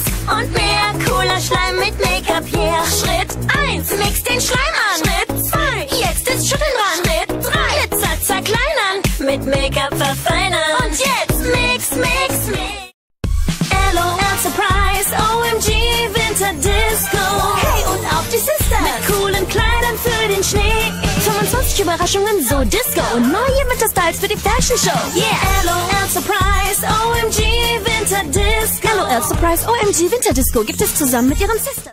und mehr. Cooler Schleim mit Make-up, yeah. Schritt 1, mix den Schleim an. Schritt 2, jetzt ist Schütteln dran. Schritt 3, Glitzer zerkleinern, mit Make-up verfeinern. Und jetzt mix, mix, mix. LOL Surprise, OMG Winter Disco. Hey, und auf die Sisters mit coolen Kleidern für den Schnee. 25 Überraschungen, so Disco und neue Winterstyles für die Fashion Show. Yeah, LOL Surprise, OMG Winter Disco. LOL Surprise, OMG Winter Disco gibt es zusammen mit ihren Sisters.